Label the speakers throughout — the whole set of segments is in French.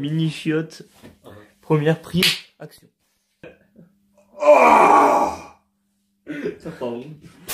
Speaker 1: Mini chiotte. Première prise. Action. Ça pardon.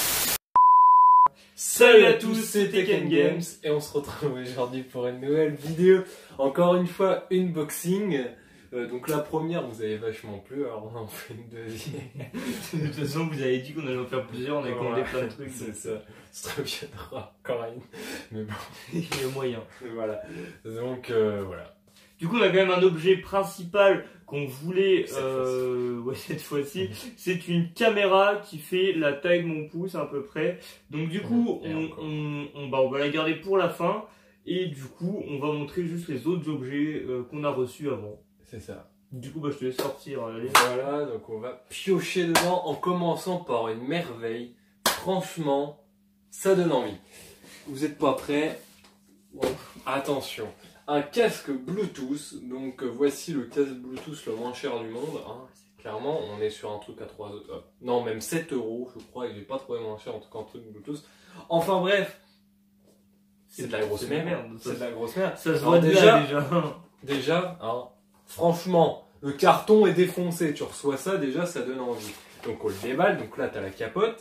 Speaker 2: Salut à tous, c'est Tekken Games et on se retrouve aujourd'hui pour une nouvelle vidéo. Encore une fois, unboxing. Donc la première vous avez vachement plu, alors on en fait une deuxième.
Speaker 1: De toute façon, vous avez dit qu'on allait en faire plusieurs, on avait commandé plein de trucs.
Speaker 2: C'est ça, c'est très bien encore une. Mais bon,
Speaker 1: il y a moyen.
Speaker 2: Voilà. Donc voilà.
Speaker 1: Du coup, on a quand même un objet principal qu'on voulait cette fois-ci. C'est une caméra qui fait la taille de mon pouce à peu près. Donc du coup, on va la garder pour la fin. Et du coup, on va montrer juste les autres objets qu'on a reçus avant.
Speaker 2: C'est ça.
Speaker 1: Du coup, je te laisse sortir. Allez.
Speaker 2: Voilà, donc on va piocher dedans en commençant par une merveille. Franchement, ça donne envie. Vous êtes pas prêts? Bon, attention. Un casque Bluetooth, donc voici le casque Bluetooth le moins cher du monde. Hein. Clairement, on est sur un truc à 3 €. Non, même 7 €, je crois, et j'ai pas trouvé moins cher en tout cas un truc Bluetooth. Enfin bref, c'est de la grosse merde. C'est de la grosse merde.
Speaker 1: Ça se voit déjà.
Speaker 2: Déjà, hein, franchement, le carton est défoncé. Tu reçois ça, déjà, ça donne envie. Donc on le déballe, donc là t'as la capote.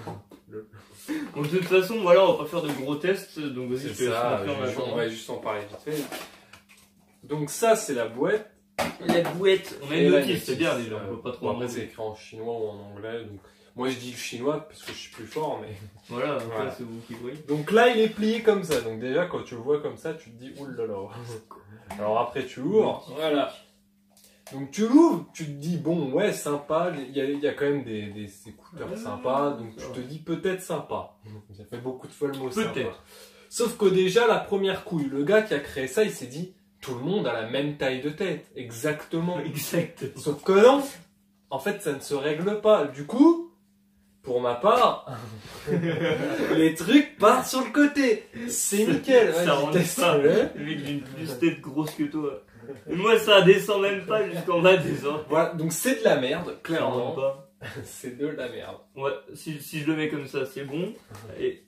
Speaker 1: Donc de toute façon, voilà, on va pas faire de gros tests, donc vas-y,
Speaker 2: c'est ça, on va juste en parler vite fait. Donc ça, c'est la boîte.
Speaker 1: La boîte, on a une notice, c'est bien déjà, on peut pas trop.
Speaker 2: Après, c'est écrit en chinois ou en anglais, donc moi je dis le chinois parce que je suis plus fort, mais...
Speaker 1: Voilà, voilà. C'est vous qui voyez.
Speaker 2: Donc là, il est plié comme ça, donc déjà, quand tu le vois comme ça, tu te dis, oulala. Alors après, tu ouvres, voilà. Donc tu l'ouvres, tu te dis bon ouais sympa, il y a quand même des écouteurs sympas, donc tu te dis peut-être sympa. Ça fait beaucoup de fois le mot sympa. Sauf que déjà la première couille, le gars qui a créé ça, il s'est dit tout le monde a la même taille de tête, exactement.
Speaker 1: Exactement.
Speaker 2: Sauf que non, en fait ça ne se règle pas. Du coup, pour ma part, les trucs partent sur le côté. C'est nickel.
Speaker 1: Ça rend ça. Le mec d'une plus tête grosse que toi. Moi, ça descend même pas jusqu'en bas des os.
Speaker 2: Voilà, donc c'est de la merde, clairement. C'est de la merde.
Speaker 1: Ouais, si je le mets comme ça, c'est bon. Et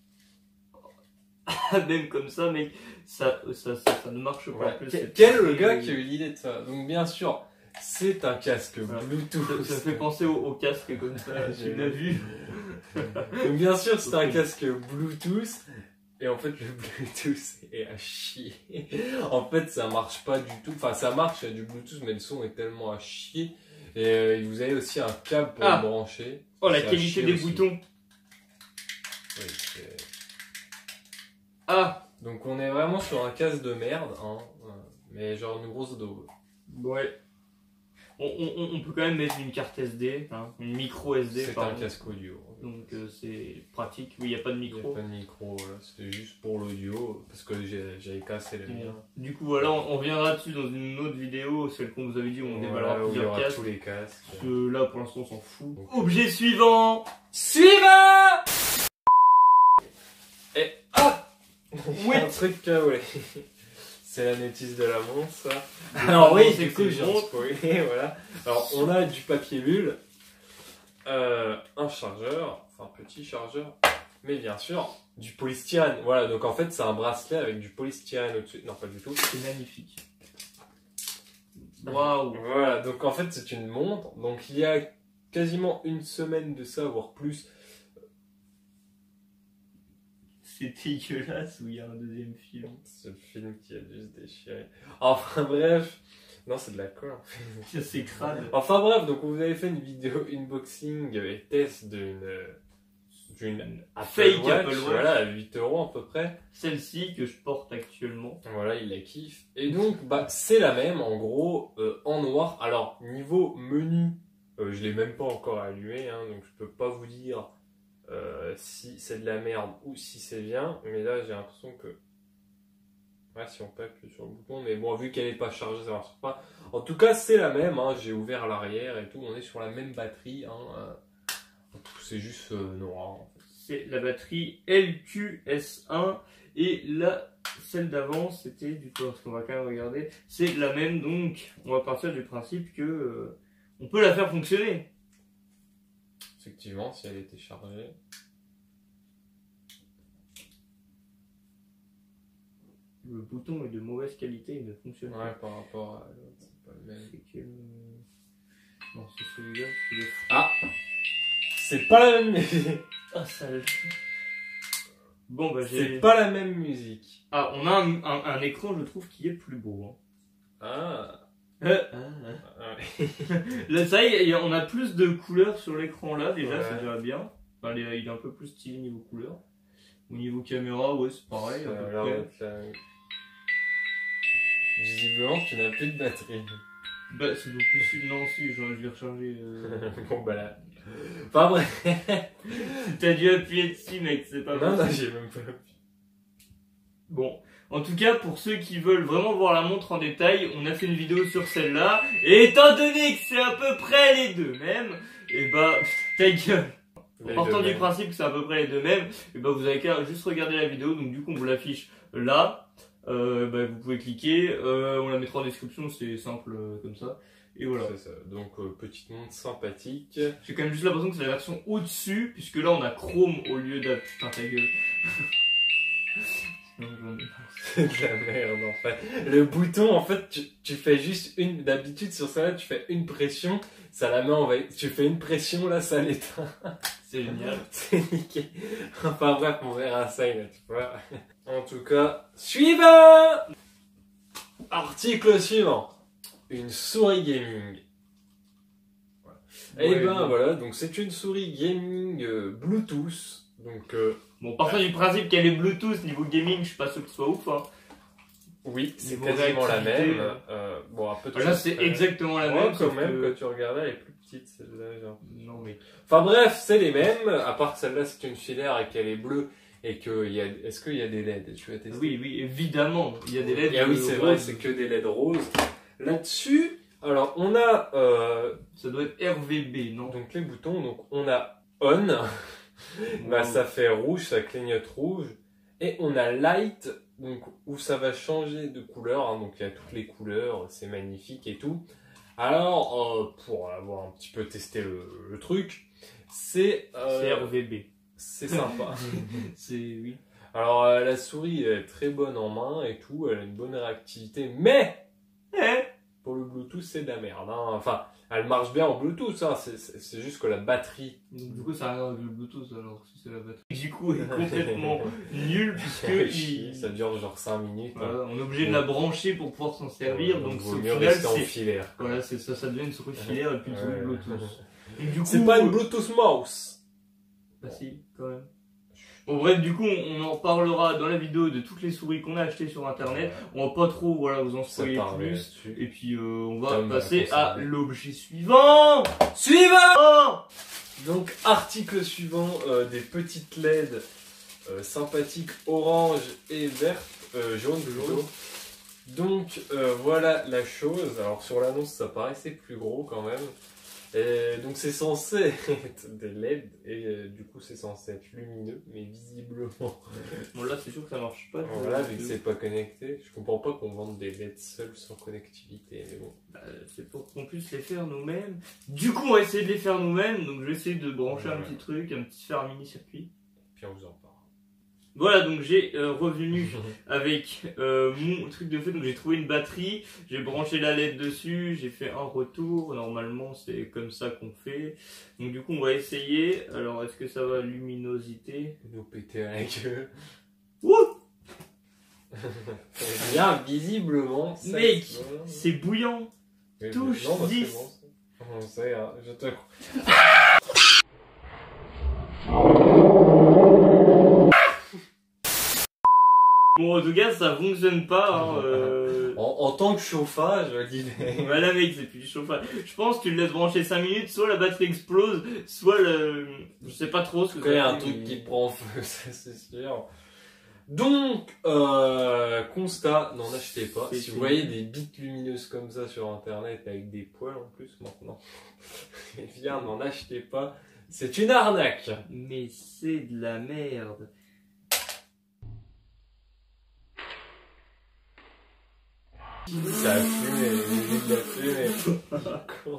Speaker 1: même comme ça, mec, ça ne marche pas.
Speaker 2: Ouais. Quel est le gars qui a eu l'idée de ça? Donc bien sûr, c'est un casque Bluetooth.
Speaker 1: Ça fait penser au casque comme ça, tu l'as vu.
Speaker 2: Donc bien sûr, c'est un casque Bluetooth. Et en fait, le Bluetooth est à chier. En fait, ça marche pas du tout. Enfin, ça marche, il y a du Bluetooth, mais le son est tellement à chier. Et vous avez aussi un câble pour le brancher.
Speaker 1: Oh, la qualité des boutons.
Speaker 2: Oui,
Speaker 1: ah.
Speaker 2: Donc on est vraiment sur un casque de merde, hein, mais genre une grosse daube.
Speaker 1: Ouais. On peut quand même mettre une carte SD, hein, une micro SD.
Speaker 2: C'est un casque audio.
Speaker 1: Donc c'est pratique. Oui, il n'y a pas de micro.
Speaker 2: Il n'y a pas de micro, voilà. C'était juste pour l'audio, parce que j'avais cassé le mien.
Speaker 1: Du coup, voilà, on reviendra dessus dans une autre vidéo, celle qu'on vous avait dit où on déballera plusieurs casques.
Speaker 2: Tous les casques.
Speaker 1: Parce que là, pour l'instant, on s'en fout. Donc, objet suivant.
Speaker 2: Et oui, un truc ouais. C'est la notice de la montre, ça. Alors oui, du coup, j'ai spoilé, voilà. Alors, on a du papier bulle, un chargeur, enfin, petit chargeur, mais bien sûr, du polystyrène. Voilà, donc en fait, c'est un bracelet avec du polystyrène au-dessus. Non, pas du tout.
Speaker 1: C'est magnifique. Waouh.
Speaker 2: Voilà, donc en fait, c'est une montre. Donc, il y a quasiment une semaine de ça, voire plus.
Speaker 1: C'est dégueulasse ou il y a un deuxième film?
Speaker 2: C'est le film qui a dû se déchirer. Enfin bref. Non, c'est de la colle.
Speaker 1: C'est crade.
Speaker 2: Enfin bref, donc vous avez fait une vidéo unboxing et test d'une
Speaker 1: fake
Speaker 2: Apple
Speaker 1: Watch.
Speaker 2: Voilà, à 8 € à peu près.
Speaker 1: Celle-ci que je porte actuellement.
Speaker 2: Voilà, il la kiffe. Et donc, c'est la même, en gros, en noir. Alors, niveau menu, je l'ai même pas encore allumé, hein, donc je peux pas vous dire si c'est de la merde ou si c'est bien, mais là j'ai l'impression que ouais, si on peut appuyer sur le bouton, mais bon, vu qu'elle n'est pas chargée, ça marche pas. En tout cas, c'est la même, hein, j'ai ouvert l'arrière et tout, on est sur la même batterie, hein, c'est juste noir. En fait.
Speaker 1: C'est la batterie LQS1 et là, celle d'avant, c'était du coup, parce qu'on va quand même regarder, c'est la même, donc on va partir du principe que on peut la faire fonctionner.
Speaker 2: Effectivement, si elle était chargée.
Speaker 1: le bouton est de mauvaise qualité, il ne fonctionne pas.
Speaker 2: Ouais, par rapport à l'autre, c'est pas le même.
Speaker 1: C'est que... Non, c'est celui-là, celui-là.
Speaker 2: Ah, c'est pas la même musique.
Speaker 1: Ah, ça... Bon, bah j'ai...
Speaker 2: C'est pas la même musique.
Speaker 1: Ah, on a un écran, je trouve, qui est plus beau.
Speaker 2: Ah.
Speaker 1: Là, ça y est, on a plus de couleurs sur l'écran là, déjà,
Speaker 2: Ouais.
Speaker 1: c'est déjà bien. Enfin, il est un peu plus stylé niveau couleur. Au niveau caméra, ouais, c'est pareil.
Speaker 2: Ça
Speaker 1: à peu
Speaker 2: a l'air
Speaker 1: près.
Speaker 2: d'être la- Visiblement, tu n'as plus de batterie.
Speaker 1: Bah, c'est beaucoup plus... Non, si, je vais recharger.
Speaker 2: Bon, bah là. Enfin, bref.
Speaker 1: T'as dû appuyer dessus, mec, c'est pas
Speaker 2: Non,
Speaker 1: possible.
Speaker 2: non, j'ai même pas appuyé.
Speaker 1: Bon, en tout cas, pour ceux qui veulent vraiment voir la montre en détail, on a fait une vidéo sur celle-là. Et étant donné que c'est à peu près les deux mêmes, et bah, ta gueule. En partant du principe que c'est à peu près les deux mêmes, et bah vous avez qu'à juste regarder la vidéo. Donc du coup, on vous l'affiche là. Bah, vous pouvez cliquer. On la mettra en description, c'est simple comme ça. Et voilà.
Speaker 2: C'est ça. Donc, petite montre sympathique.
Speaker 1: J'ai quand même juste l'impression que c'est la version au-dessus, puisque là on a Chrome au lieu de... Putain, ta gueule.
Speaker 2: C'est de la merde en fait. Le bouton en fait tu fais juste une. D'habitude sur ça tu fais une pression, ça la met en veille. Tu fais une pression là ça l'éteint.
Speaker 1: C'est génial.
Speaker 2: C'est nickel. Enfin bref on verra ça là tu vois. En tout cas, suivant. Article suivant. Une souris gaming. Et
Speaker 1: Ouais,
Speaker 2: ben
Speaker 1: bon.
Speaker 2: voilà, donc c'est une souris gaming Bluetooth. Donc
Speaker 1: Bon, partant du principe qu'elle est Bluetooth niveau gaming, je suis pas sûr que ce soit ouf. Hein.
Speaker 2: oui, c'est
Speaker 1: Niveau
Speaker 2: quasiment la
Speaker 1: réactivité,
Speaker 2: même. Bon, un peu de
Speaker 1: Là,
Speaker 2: choses
Speaker 1: c'est
Speaker 2: près.
Speaker 1: exactement la
Speaker 2: Ouais,
Speaker 1: même.
Speaker 2: quand
Speaker 1: sauf
Speaker 2: même,
Speaker 1: que-
Speaker 2: quand tu regardais, elle est plus petite celle-là. Genre.
Speaker 1: Non, mais.
Speaker 2: Enfin bref, c'est les mêmes, à part que celle-là c'est une filaire et qu'elle est bleue et qu'il y a... Est-ce qu'il y a des LED? Tu vas tester?
Speaker 1: Oui, oui, évidemment. Il y a des LED.
Speaker 2: Ah oui, c'est vrai,
Speaker 1: roses.
Speaker 2: c'est que des LED roses. Là-dessus, alors on a
Speaker 1: Ça doit être RVB, non?
Speaker 2: donc les boutons, donc on a on, bah, ça fait rouge, ça clignote rouge, et on a light, donc où ça va changer de couleur, hein, donc il y a toutes les couleurs, c'est magnifique et tout. Alors, pour avoir un petit peu testé le truc, c'est
Speaker 1: RVB.
Speaker 2: c'est sympa.
Speaker 1: C'est. Oui.
Speaker 2: Alors la souris elle est très bonne en main et tout, elle a une bonne réactivité, mais pour le Bluetooth c'est de la merde. Hein. Enfin, elle marche bien en Bluetooth, hein. C'est juste que la batterie.
Speaker 1: Donc, du coup, ça a rien avec le Bluetooth alors, si c'est la batterie. Du coup, elle est complètement nulle puisque.
Speaker 2: Ça dure genre 5 minutes. Hein.
Speaker 1: Voilà, on est obligé de la brancher pour pouvoir s'en servir. Donc,
Speaker 2: vaut
Speaker 1: au
Speaker 2: mieux
Speaker 1: final,
Speaker 2: rester en
Speaker 1: c'est.
Speaker 2: filaire.
Speaker 1: Voilà, c'est ça, ça devient une souris filaire et puis une souris
Speaker 2: Ouais.
Speaker 1: Bluetooth. Et du coup,
Speaker 2: C'est pas une Bluetooth mouse.
Speaker 1: Bah si, quand même. Bon bref, du coup, on en reparlera dans la vidéo de toutes les souris qu'on a achetées sur internet. On va pas trop, voilà, vous en
Speaker 2: Ça
Speaker 1: spoiler
Speaker 2: parle
Speaker 1: plus.
Speaker 2: là-dessus.
Speaker 1: Et puis, on va
Speaker 2: Tom va
Speaker 1: passer à
Speaker 2: conserver.
Speaker 1: l'objet suivant.
Speaker 2: Donc, article suivant, des petites LED sympathiques orange et verte, jaune plutôt. Donc, voilà la chose. Alors, sur l'annonce, ça paraissait plus gros quand même. Et donc, c'est censé être des LED et du coup, c'est censé être lumineux, mais visiblement.
Speaker 1: Bon là, c'est sûr que ça marche pas.
Speaker 2: Voilà, vu que c'est pas connecté, je comprends pas qu'on vende des LED seuls sans connectivité, mais bon.
Speaker 1: Bah, c'est pour qu'on puisse les faire nous-mêmes. Du coup, on va essayer de les faire nous-mêmes. Donc, je vais essayer de brancher un
Speaker 2: Ouais.
Speaker 1: petit truc, faire un mini-circuit.
Speaker 2: Puis on vous en parle.
Speaker 1: Voilà, donc j'ai revenu avec mon truc de fait. Donc j'ai trouvé une batterie, j'ai branché la LED dessus, j'ai fait un retour. Normalement, c'est comme ça qu'on fait. Donc du coup, on va essayer. Alors, est-ce que ça va luminosité?
Speaker 2: Nous péter à la gueule.
Speaker 1: Ouh,
Speaker 2: Eh bien, visiblement, ça
Speaker 1: mec,
Speaker 2: se voit.
Speaker 1: c'est bouillant.
Speaker 2: Mais
Speaker 1: touche
Speaker 2: non, bah,
Speaker 1: 10.
Speaker 2: c'est bon, on sait, hein, je te crois.
Speaker 1: Bon, en tout cas, ça fonctionne pas. Hein,
Speaker 2: En tant que chauffage, je dis.
Speaker 1: Voilà, mec, c'est plus du chauffage. Je pense que tu le laisses brancher 5 minutes, soit la batterie explose, soit le. Je sais pas trop ce que
Speaker 2: Quand il y a
Speaker 1: ça
Speaker 2: un
Speaker 1: fait,
Speaker 2: truc
Speaker 1: mais-
Speaker 2: qui prend feu, ça c'est sûr. Donc, constat, n'en achetez pas.
Speaker 1: C'est
Speaker 2: Si vous
Speaker 1: fini.
Speaker 2: voyez des bites lumineuses comme ça sur internet avec des poils en plus maintenant, eh bien, n'en achetez pas. C'est une arnaque.
Speaker 1: Mais c'est de la merde.
Speaker 2: Ça a fumé, de la fumée. Con.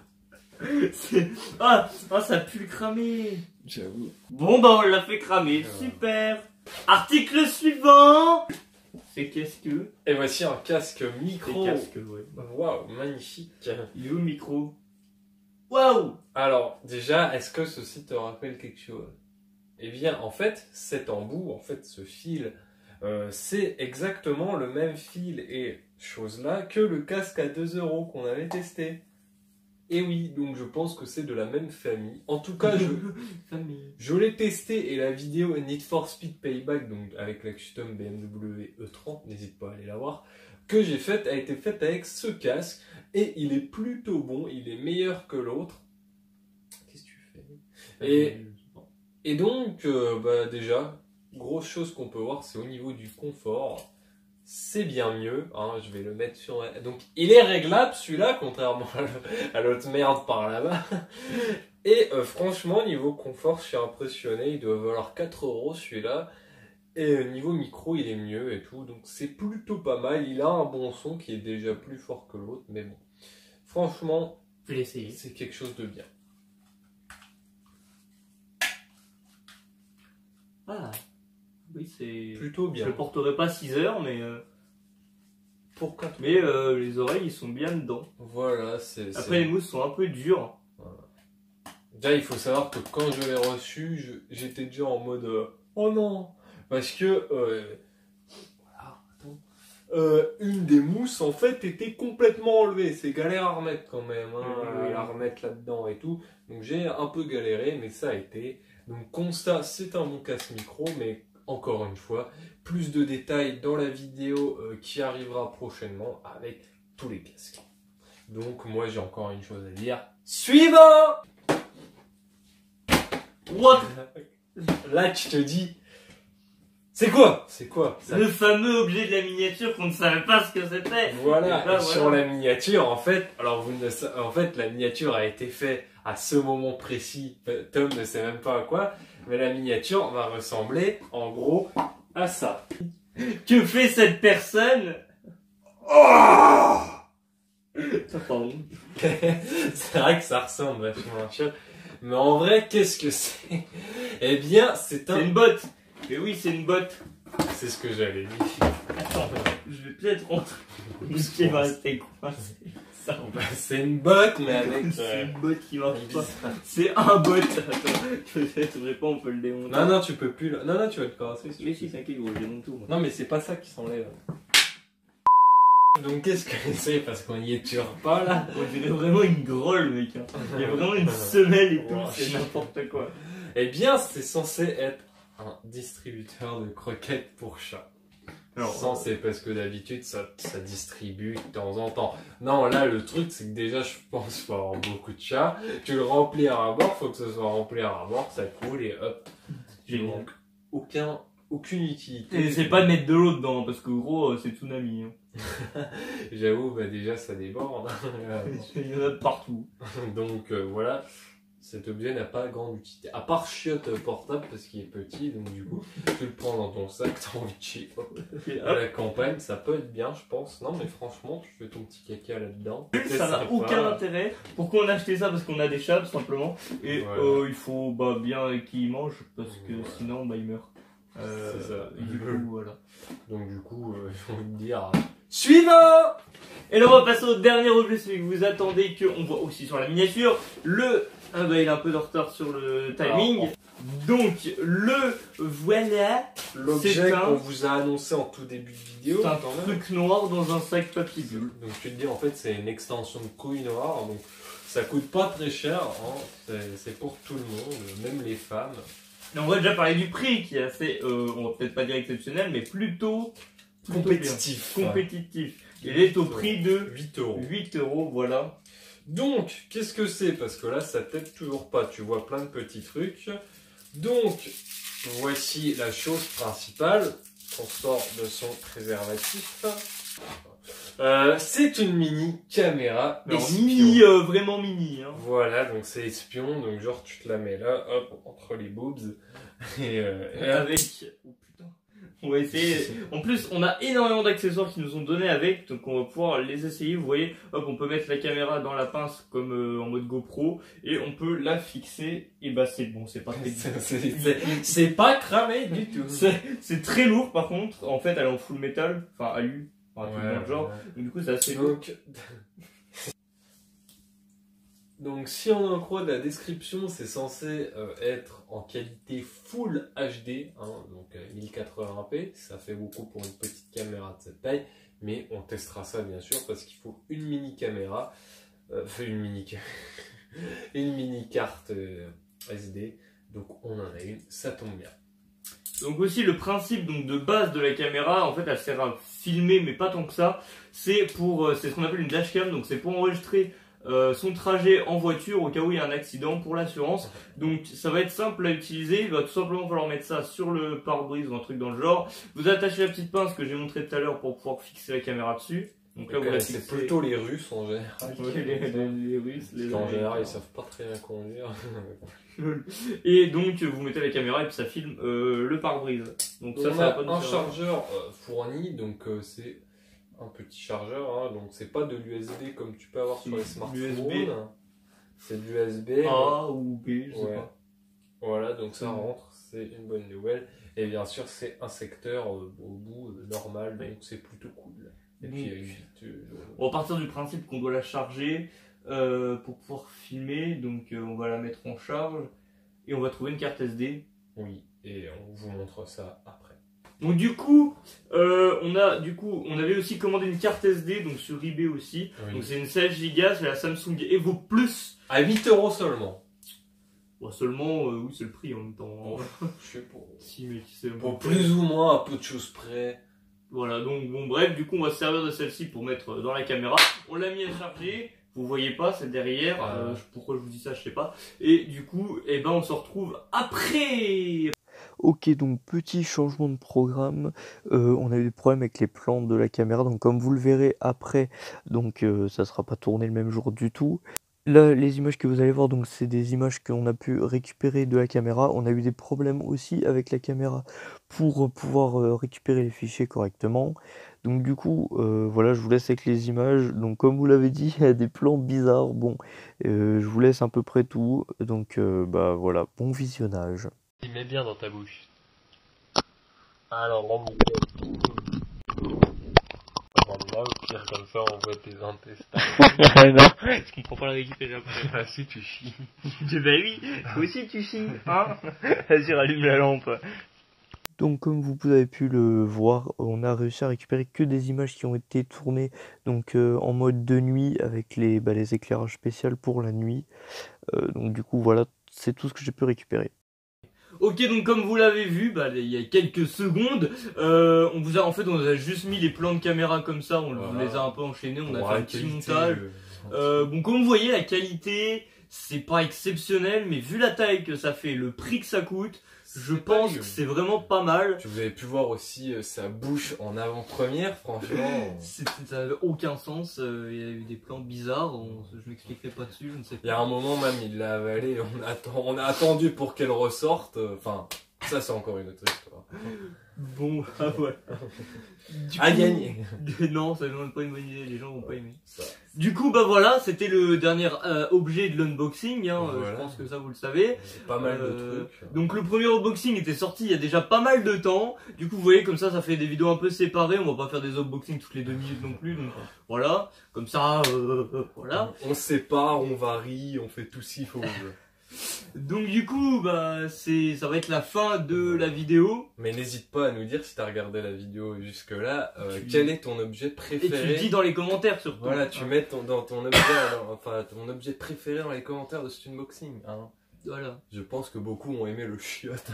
Speaker 1: Ça pue le cramer.
Speaker 2: J'avoue.
Speaker 1: Bon bah on l'a fait cramer,
Speaker 2: Ouais.
Speaker 1: super. Article suivant. C'est qu'est-ce que...
Speaker 2: Et voici un casque micro.
Speaker 1: Casque, ouais.
Speaker 2: Waouh, magnifique.
Speaker 1: Il est où le micro? Waouh!
Speaker 2: Alors, déjà, est-ce que ceci te rappelle quelque chose? Eh bien, en fait, cet embout, en fait, ce fil, c'est exactement le même fil et chose-là que le casque à 2 € qu'on avait testé. Et oui, donc je pense que c'est de la même famille. En tout cas, je l'ai testé et la vidéo Need for Speed Payback, donc avec la custom BMW E30, n'hésite pas à aller la voir, que j'ai faite, a été faite avec ce casque et il est plutôt bon, il est meilleur que l'autre. Qu'est-ce que tu fais? Et donc, bah déjà, grosse chose qu'on peut voir, c'est au niveau du confort. C'est bien mieux, hein, je vais le mettre sur... Donc, il est réglable, celui-là, contrairement à l'autre merde par là-bas. Et franchement, niveau confort, je suis impressionné. Il doit valoir 4 € celui-là. Et niveau micro, il est mieux et tout. Donc, c'est plutôt pas mal. Il a un bon son qui est déjà plus fort que l'autre. Mais bon, franchement, c'est quelque chose de bien.
Speaker 1: Ah, oui, c'est...
Speaker 2: Plutôt bien.
Speaker 1: Je le porterai pas 6 heures, mais...
Speaker 2: Pourquoi?
Speaker 1: Mais les oreilles, ils sont bien dedans.
Speaker 2: Voilà,
Speaker 1: Après, les mousses sont un peu dures.
Speaker 2: Voilà. Déjà, il faut savoir que quand je l'ai reçu, j'étais déjà en mode oh non! Parce que voilà, attends. Une des mousses, en fait, était complètement enlevée. C'est galère à remettre quand même, hein, à remettre là-dedans et tout. Donc, j'ai un peu galéré, mais ça a été. Donc, constat, c'est un bon casse micro, mais encore une fois, plus de détails dans la vidéo qui arrivera prochainement avec tous les casques. Donc, moi, j'ai encore une chose à dire. Suivant!
Speaker 1: What?
Speaker 2: Là, tu te dis, c'est quoi? C'est quoi ça?
Speaker 1: Le fameux objet de la miniature qu'on ne savait pas ce que c'était.
Speaker 2: Voilà,
Speaker 1: Là,
Speaker 2: sur la miniature, en fait, en fait, la miniature a été faite à ce moment précis. Tom ne sait même pas à quoi, mais la miniature va ressembler, en gros, à ça.
Speaker 1: Que fait cette personne?
Speaker 2: Oh!
Speaker 1: Pardon.
Speaker 2: C'est vrai que ça ressemble vachement à un chat. Mais en vrai, qu'est-ce que c'est? Eh bien, c'est
Speaker 1: une botte. Mais oui, c'est une botte.
Speaker 2: C'est ce que j'allais dire.
Speaker 1: Attends, je vais peut-être rentrer. Ce qui va rester coincé.
Speaker 2: C'est une botte, mais avec...
Speaker 1: C'est une botte qui marche pas. C'est un bot. Attends, peut-être pas, on peut le démonter.
Speaker 2: Non, non, tu peux plus. Non, non, tu vas te casser.
Speaker 1: Mais si, t'inquiète, je démonte tout. Moi.
Speaker 2: Non, mais c'est pas ça qui s'enlève. Donc, qu'est-ce que c'est? Parce qu'on y est toujours pas là.
Speaker 1: On dirait vraiment une grolle, mec. Hein. Il y a vraiment une semelle et tout, c'est n'importe quoi.
Speaker 2: Eh bien, c'est censé être un distributeur de croquettes pour chats. Alors, c'est parce que d'habitude ça distribue de temps en temps. Non, là le truc c'est que déjà je pense qu'il faut avoir beaucoup de chats. Tu le remplis à bord, faut que ce soit rempli à bord, ça coule et hop. Donc aucune utilité.
Speaker 1: Et c'est pas de mettre de l'eau dedans parce que gros c'est tsunami. Hein.
Speaker 2: J'avoue, bah déjà ça déborde.
Speaker 1: Il y en a de partout.
Speaker 2: Donc voilà. Cet objet n'a pas grande utilité, à part chiotte portable parce qu'il est petit, donc du coup tu le prends dans ton sac, t'as envie de chier. À la campagne, ça peut être bien, je pense. Non, mais franchement, tu fais ton petit caca là-dedans.
Speaker 1: Ça n'a aucun intérêt. Pourquoi on a acheté ça? Parce qu'on a des chats, tout simplement. Et voilà. Il faut bien qu'ils mangent parce que sinon ils meurent.
Speaker 2: C'est ça.
Speaker 1: Du coup, voilà.
Speaker 2: Donc du coup, j'ai envie de dire... Suivant!
Speaker 1: Et là on va passer au dernier objet, celui que vous attendez, qu'on voit aussi sur la miniature. Ah bah il est un peu de retard sur le timing. Alors, donc le voilà.
Speaker 2: L'objet qu'on vous a annoncé en tout début de vidéo.
Speaker 1: C'est un truc noir dans un sac papier bulle.
Speaker 2: Donc tu te dis en fait c'est une extension de couille noire. Donc ça coûte pas très cher. Hein. C'est pour tout le monde, même les femmes.
Speaker 1: Et on va déjà parler du prix qui est assez, on va peut-être pas dire exceptionnel, mais plutôt
Speaker 2: compétitif.
Speaker 1: Compétitif. Il est au prix de
Speaker 2: 8 €.
Speaker 1: 8 €, voilà.
Speaker 2: Donc, qu'est-ce que c'est? Parce que là, ça t'aide toujours pas. Tu vois plein de petits trucs. Donc, voici la chose principale. On sort de son préservatif. C'est une mini caméra.
Speaker 1: Mini, vraiment mini. Hein.
Speaker 2: Voilà, donc c'est espion. Donc, genre, tu te la mets là, hop, entre les boobs. Et
Speaker 1: avec... Oh putain. On va essayer. En plus, on a énormément d'accessoires qui nous ont donné avec, donc on va pouvoir les essayer. Vous voyez, hop, on peut mettre la caméra dans la pince comme en mode GoPro et on peut la fixer. Et bah c'est bon, c'est pas très
Speaker 2: c'est pas cramé du tout.
Speaker 1: C'est très lourd par contre. En fait, elle est en full métal, enfin alu, enfin, tout dans le genre. Donc du coup, c'est assez lourd.
Speaker 2: Donc si on en croit de la description, c'est censé être en qualité Full HD, hein, donc 1080p, ça fait beaucoup pour une petite caméra de cette taille, mais on testera ça bien sûr parce qu'il faut une mini caméra, une mini carte SD, donc on en a une, ça tombe bien.
Speaker 1: Donc aussi le principe donc de base de la caméra, en fait elle sert à filmer mais pas tant que ça, c'est ce qu'on appelle une dashcam, donc c'est pour enregistrer son trajet en voiture au cas où il y a un accident pour l'assurance. Donc ça va être simple à utiliser, il va tout simplement falloir mettre ça sur le pare-brise ou un truc dans le genre. Vous attachez la petite pince que j'ai montré tout à l'heure pour pouvoir fixer la caméra dessus. Donc là, vous
Speaker 2: c'est plutôt les Russes en général.
Speaker 1: Ouais, les Russes,
Speaker 2: en général ils savent pas très bien conduire.
Speaker 1: Et donc vous mettez la caméra et puis ça filme le pare-brise. Donc ça
Speaker 2: va pas nous faire chargeur fourni, donc c'est un petit chargeur, hein, donc c'est pas de l'USB comme tu peux avoir sur les smartphones. C'est de l'USB
Speaker 1: A ou B, je sais pas.
Speaker 2: Voilà, donc ça rentre, c'est une bonne nouvelle. Et bien sûr, c'est un secteur au bout normal, donc c'est plutôt cool. Et puis,
Speaker 1: on va partir du principe qu'on doit la charger pour pouvoir filmer, donc on va la mettre en charge et on va trouver une carte SD.
Speaker 2: Oui, et on vous montre ça après.
Speaker 1: Donc du coup, on avait aussi commandé une carte SD, donc sur eBay aussi. Oui. Donc c'est une 16 Go, c'est la Samsung Evo Plus.
Speaker 2: À 8 € seulement.
Speaker 1: Bon, seulement, oui, c'est le prix en même temps.
Speaker 2: Oh, je sais pas.
Speaker 1: Si, mais tu sais,
Speaker 2: pour plus ou moins, à peu de choses près.
Speaker 1: Voilà, donc bon, bref, du coup, on va se servir de celle-ci pour mettre dans la caméra. On l'a mis à charger. Vous voyez pas, c'est derrière. Pourquoi je vous dis ça, je sais pas. Et du coup, eh ben, on se retrouve après.
Speaker 3: Ok, donc petit changement de programme, on a eu des problèmes avec les plans de la caméra, donc comme vous le verrez après, donc ça sera pas tourné le même jour du tout. Là, les images que vous allez voir, donc c'est des images qu'on a pu récupérer de la caméra. On a eu des problèmes aussi avec la caméra pour pouvoir récupérer les fichiers correctement. Donc du coup, voilà, je vous laisse avec les images. Donc comme vous l'avez dit, il y a des plans bizarres. Bon, je vous laisse à peu près tout. Donc bah voilà, bon visionnage.
Speaker 2: Il met bien dans ta bouche. Alors, on là, au pire, comme ça, on voit tes intestins.
Speaker 1: Non, je comprends pas la récupérer après.
Speaker 2: Ah si, tu chies.
Speaker 1: Bah oui, toi aussi tu chies, hein. Vas-y, rallume la lampe.
Speaker 3: Donc comme vous avez pu le voir, on a réussi à récupérer que des images qui ont été tournées donc en mode de nuit avec les éclairages spéciaux pour la nuit. Donc du coup voilà, c'est tout ce que j'ai pu récupérer.
Speaker 1: Ok, donc comme vous l'avez vu, il y a quelques secondes, on nous a juste mis les plans de caméra comme ça, on les a un peu enchaînés, on a fait un petit montage. Bon, comme vous voyez, la qualité, c'est pas exceptionnel, mais vu la taille que ça fait, le prix que ça coûte, je pense que c'est vraiment pas mal.
Speaker 2: Vous avez pu voir aussi sa bouche en avant-première, franchement.
Speaker 1: Ça n'avait aucun sens, il y a eu des plans bizarres, je m'expliquerai pas dessus, je ne sais pas.
Speaker 2: Il y a un moment même, il l'a avalé, on a attendu pour qu'elle ressorte, enfin, ça c'est encore une autre histoire.
Speaker 1: Bon, ah ouais.
Speaker 2: À gagner.
Speaker 1: Non, ça n'est pas une bonne idée, les gens vont pas aimer. Ça. Du coup, bah voilà, c'était le dernier objet de l'unboxing, hein, voilà. Je pense que ça vous le savez.
Speaker 2: Pas mal de trucs.
Speaker 1: Donc le premier unboxing était sorti il y a déjà pas mal de temps. Du coup, vous voyez, comme ça fait des vidéos un peu séparées. On va pas faire des unboxings toutes les 2 minutes non plus. Donc voilà, comme ça, voilà.
Speaker 2: On sépare, on varie, on fait tout ce qu'il faut.
Speaker 1: Donc du coup, bah ça va être la fin de la vidéo.
Speaker 2: Mais n'hésite pas à nous dire si tu as regardé la vidéo jusque là, quel est ton objet préféré.
Speaker 1: Et tu dis dans les commentaires surtout.
Speaker 2: Voilà, tu mets ton objet préféré dans les commentaires de cet unboxing. Hein.
Speaker 1: Voilà.
Speaker 2: Je pense que beaucoup ont aimé le chiotte.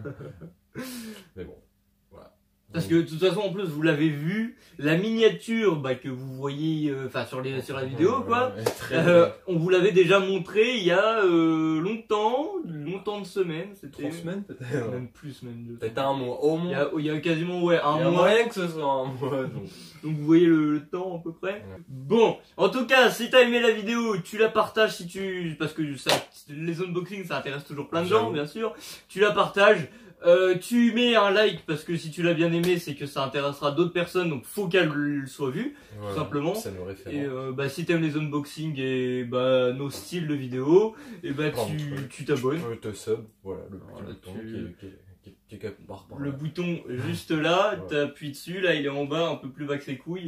Speaker 2: Mais bon, voilà.
Speaker 1: Parce que de toute façon, en plus, vous l'avez vu, la miniature que vous voyez sur la vidéo, quoi, on vous l'avait déjà montré il y a longtemps de semaines.
Speaker 2: 3 semaines peut-être.
Speaker 1: Même plus, même.
Speaker 2: Peut-être un mois, au moins.
Speaker 1: Il y a quasiment, ouais, un mois.
Speaker 2: Il y a moyen que ce soit un mois.
Speaker 1: Donc vous voyez le temps à peu près. Ouais. Bon, en tout cas, si t'as aimé la vidéo, tu la partages parce que les unboxings, ça intéresse toujours plein de gens, bien sûr. Tu la partages. Tu mets un like parce que si tu l'as bien aimé, c'est que ça intéressera d'autres personnes, donc faut qu'elle soit vue, tout simplement.
Speaker 2: Ça nous réfère.
Speaker 1: Et si t'aimes les unboxings et nos styles de vidéos, et tu t'abonnes.
Speaker 2: Te sub, voilà, le petit bouton qui est quelque part par là.
Speaker 1: Le bouton juste là, t'appuies dessus, là il est en bas, un peu plus bas que ses couilles.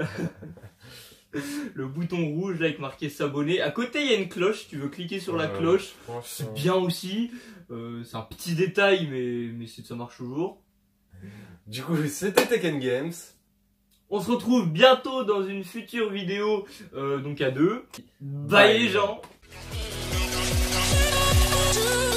Speaker 1: Le bouton rouge là avec marqué s'abonner. À côté il y a une cloche, tu veux cliquer sur la cloche, c'est bien aussi. C'est un petit détail mais ça marche toujours.
Speaker 2: Du coup c'était Tekken Games.
Speaker 1: On se retrouve bientôt dans une future vidéo, donc à 2. Bye les gens.